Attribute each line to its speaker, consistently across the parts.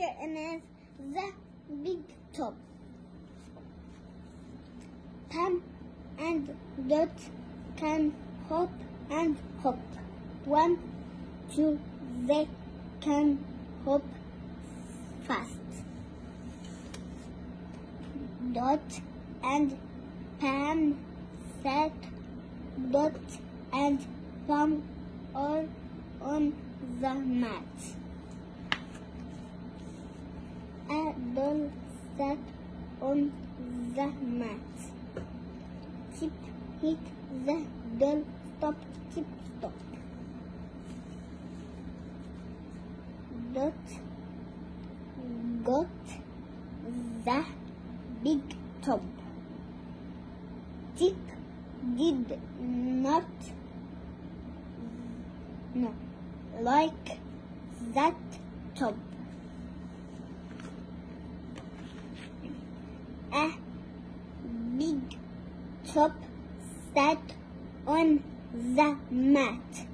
Speaker 1: teacher Enas, the big top. Pam and Dot can hop and hop. 1, 2, they can hop fast. Dot and Pam sat. Dot and Pam are on the mat. A doll sat on the mat. Chip hit the doll. Stop, Chip, stop. Dot got the big top. Chip did not like that top. A big top sat on the mat.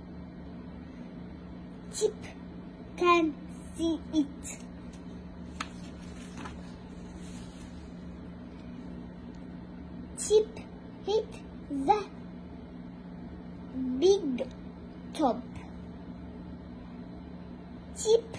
Speaker 1: Chip can see it. Chip hit the big top. Chip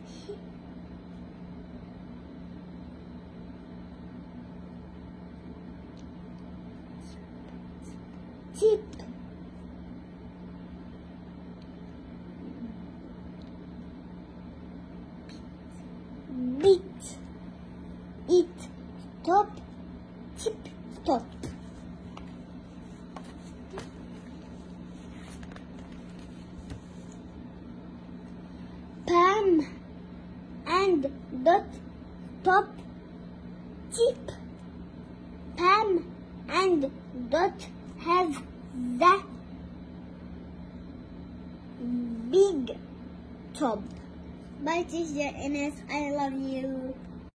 Speaker 1: beat it. Stop, Chip, stop. Pam and Dot stop. Chip. Pam and Dot have the big top. Bye, teacher Enas. I love you.